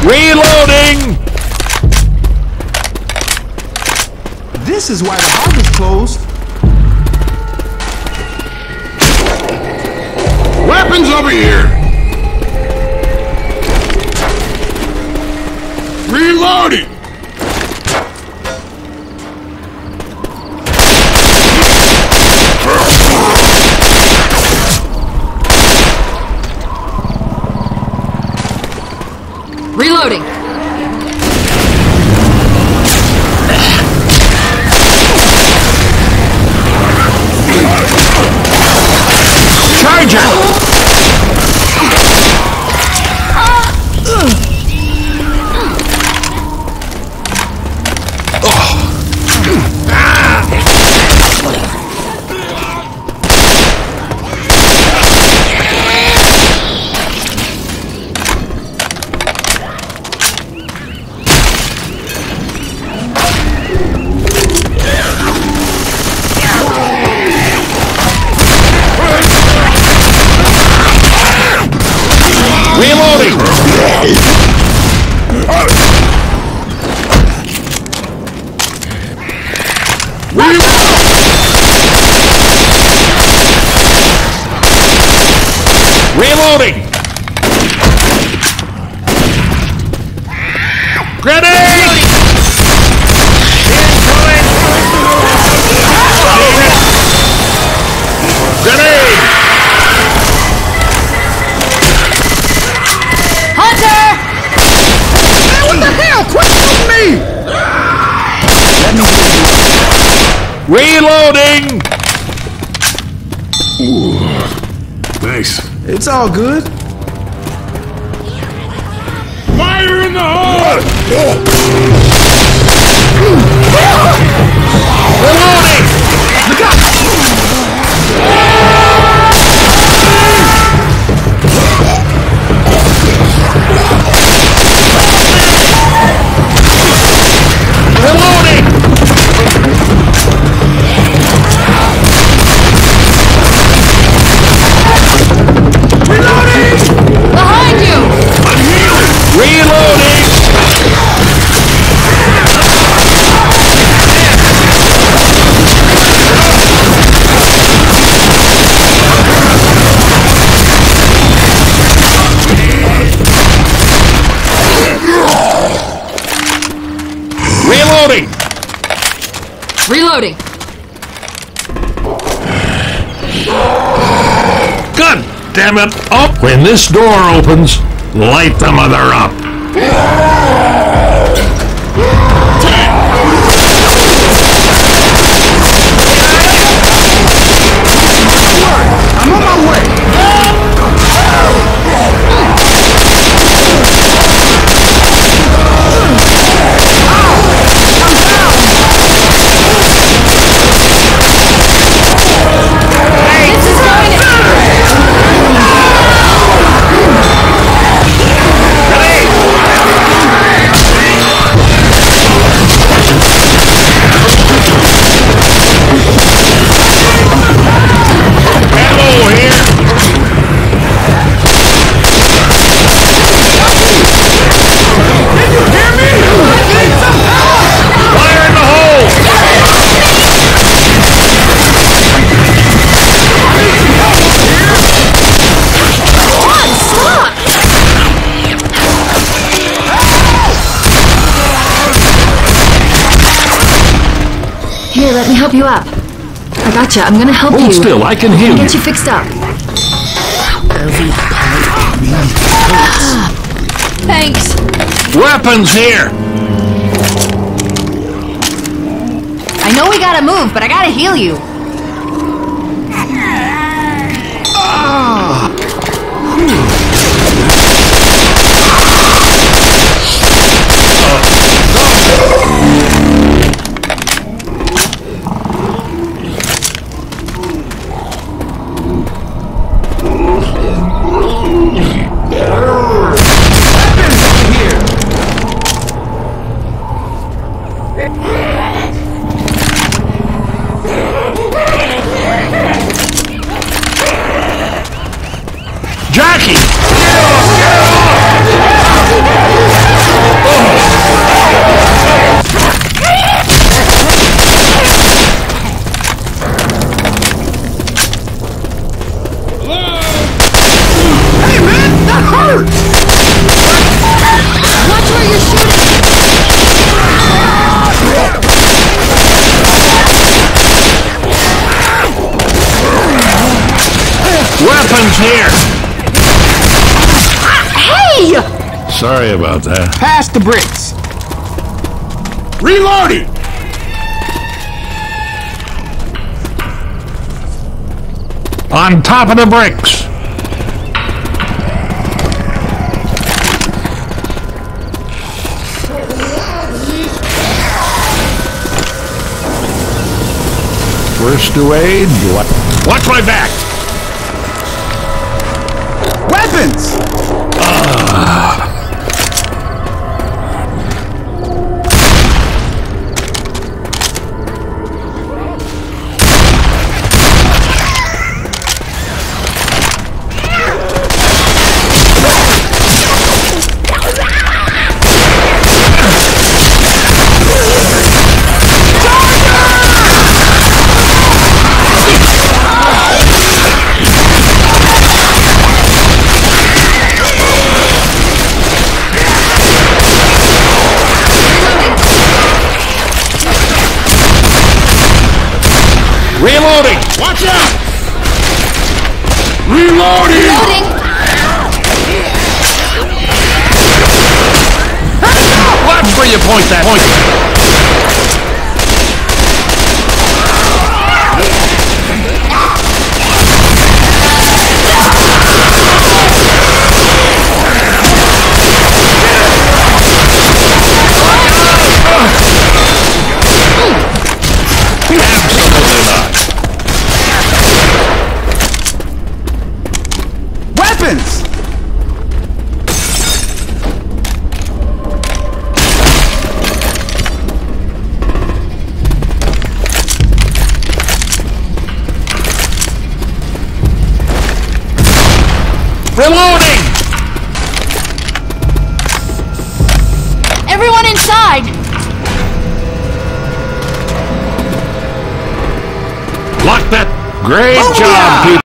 Reloading! This is why the hub is closed. Weapons over here! Reloading! Reloading! Charger! Reloading! Reloading! Grenade! Incoming! Grenade! Hunter! Hey, what the hell? Quit shooting me! Reloading! Thanks. It's all good. Fire in the hole! Reloading! Look out! Reloading! Reloading! Behind you! Reloading! Reloading! Reloading! God damn it! Up! When this door opens, light the mother up! I'm on my way! This is going to... Ammo here! Fire in the hole! Here, let me help you up. I gotcha. I'm gonna help you. Hold still, I can heal you. Get you fixed up. Thanks. Weapons here! I know we gotta move, but I gotta heal you. Jackie! Weapons here! Hey! Sorry about that. Pass the bricks. Reloading! On top of the bricks! First to aid. Watch my back! Weapons! Reloading! Watch out! Reloading! Loading! Watch where you point that point! Absolutely not. Weapons! Reloading! Everyone inside! Lock that. Great Booyah! job, people.